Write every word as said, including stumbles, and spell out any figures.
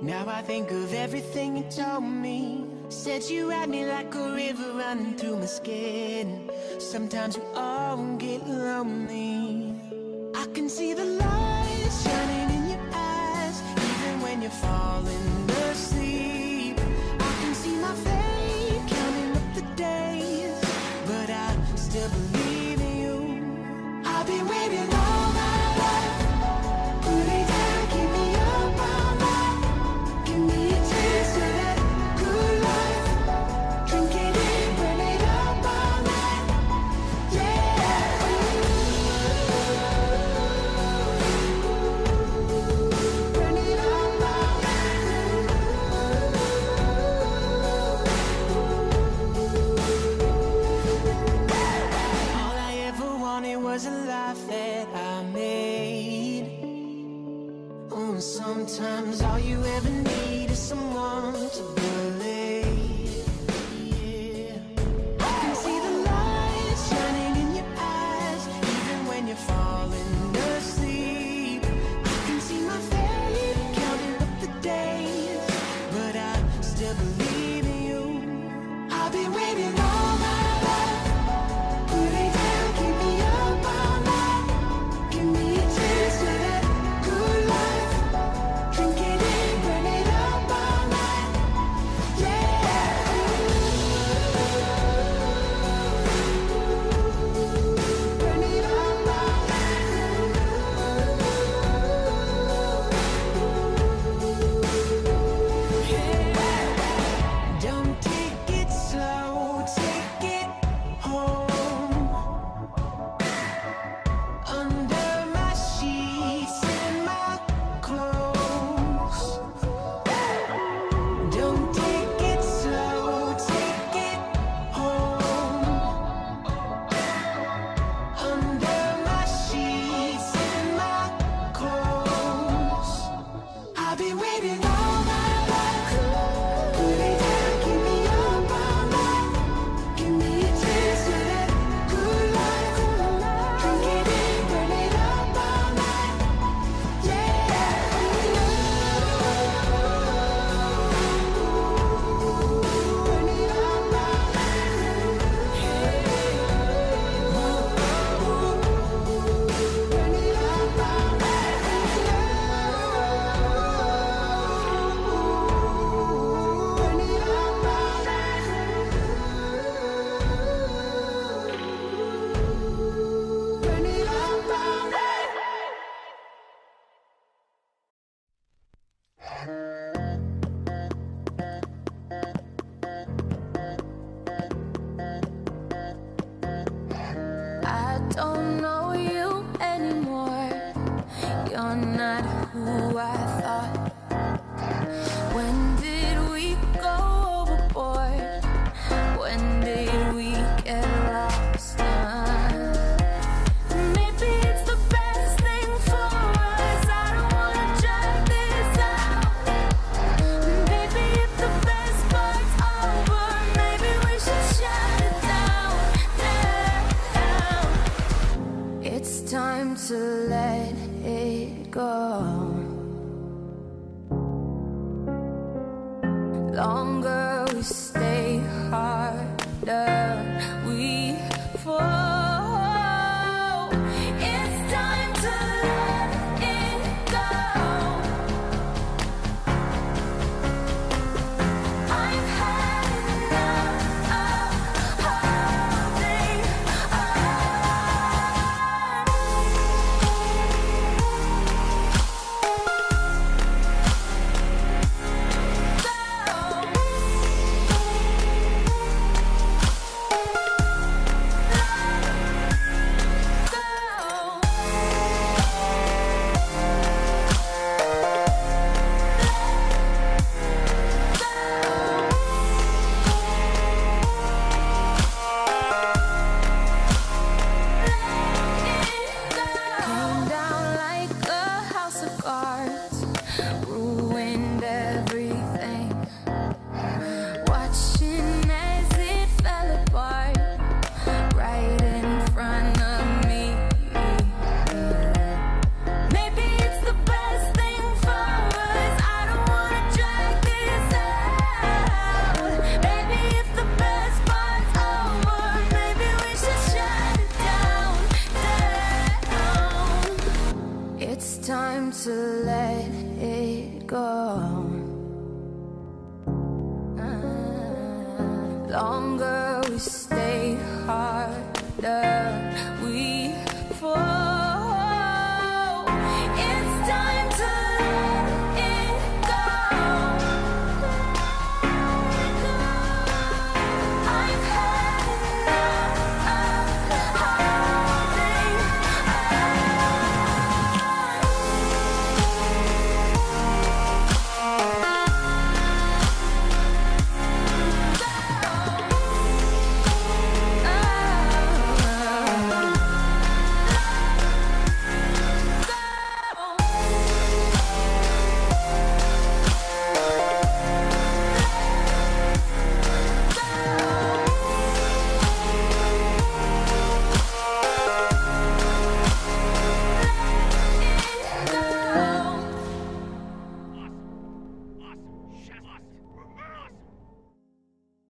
Now I think of everything you told me. Said you had me like a river running through my skin. Sometimes we all get lonely. I can see the light shining in your eyes, even when you're falling asleep. I can see my fate counting up the days, but I still believe in you. I've been waiting all my life. Put it down, keep me up all night. Give me a taste of that good life. Drink it in, burn it up all night. Yeah. Burn it up all night. All I ever wanted was a life that I made. Oh, sometimes all you ever need is someone to believe. Yeah. I can see the light shining in your eyes, even when you're falling asleep. I can see my fate counting up the days, but I still believe in you. I've been waiting all my life. Put it down, keep me up all night. Give me a taste of that good life. Drink it in, burn it up all night. Yeah. Burn it up all night. Don't take it slow, take it home. Under my sheets and my clothes. Don't take it slow, take it home. Under my sheets and my clothes. I've been waiting all my life. Put it down, keep me up all night. Give me a taste of that good life. Drink it in, burn it up all night. Yeah. Burn it up all night. Burn it up all night. Burn it up all night. Burn it up all night. I don't know you anymore. You're not who I thought. When did we go overboard? When did we get lost? Uh, maybe it's the best thing for us. I don't wanna drag this out. Maybe if the best part's over, maybe we should shut it down. Down. It's time to let it go. Longer we stay, harder we fall. It's time to let it go. I've had enough of holding Came down like a house of cards, ruined everything. Watching as it fell apart right in front of me. Maybe it's the best thing for us. I don't wanna longer we stay.